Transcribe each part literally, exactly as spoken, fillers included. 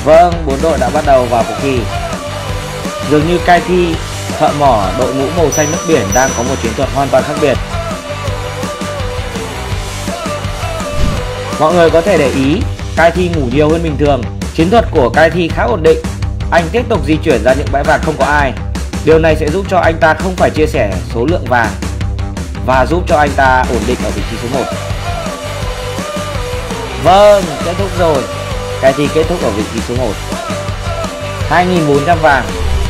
Vâng, bốn đội đã bắt đầu vào cuộc thi. Dường như cai thi thợ mỏ đội mũ màu xanh nước biển đang có một chiến thuật hoàn toàn khác biệt. Mọi người có thể để ý, cai thi ngủ nhiều hơn bình thường. Chiến thuật của cai thi khá ổn định. Anh tiếp tục di chuyển ra những bãi vàng không có ai. Điều này sẽ giúp cho anh ta không phải chia sẻ số lượng vàng và giúp cho anh ta ổn định ở vị trí số một. Vâng, kết thúc rồi. Cai thi kết thúc ở vị trí số một. hai nghìn bốn trăm vàng.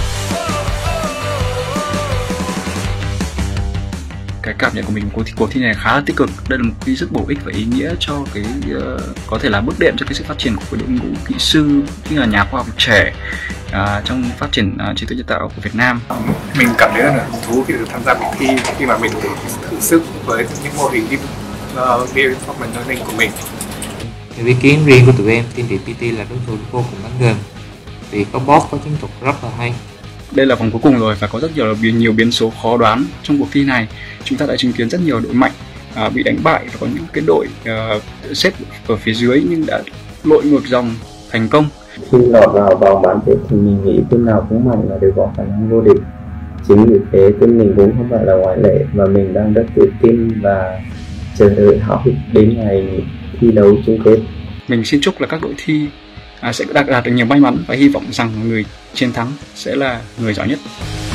Cái cảm nhận của mình của cuộc thi này khá là tích cực. Đây là một thi rất bổ ích và ý nghĩa cho cái uh, có thể là bước đệm cho cái sự phát triển của cái đội ngũ kỹ sư như là nhà khoa học trẻ uh, trong phát triển uh, trí tuệ nhân tạo của Việt Nam. Mình cảm thấy là thú vị được tham gia cuộc thi khi mà mình được thử sức với những mô hình reinforcement learning của mình. Theo ý kiến riêng của tụi em, thiên địa pê tê là đối thủ vô cùng đáng gờm vì có boss có chiến thuật rất là hay. Đây là vòng cuối cùng rồi và có rất nhiều nhiều biến số khó đoán trong cuộc thi này. Chúng ta đã chứng kiến rất nhiều đội mạnh uh, bị đánh bại và có những cái đội uh, xếp ở phía dưới nhưng đã lội ngược dòng thành công. Khi lọt vào vòng bán kết thì mình nghĩ team nào cũng mạnh là đều có khả năng vô địch. Chính vì thế team mình cũng không phải là ngoại lệ và mình đang rất tự tin và chờ đợi háo hức đến ngày thi đấu chung kết. Mình xin chúc là các đội thi à, sẽ đạt, đạt được nhiều may mắn và hy vọng rằng người chiến thắng sẽ là người giỏi nhất.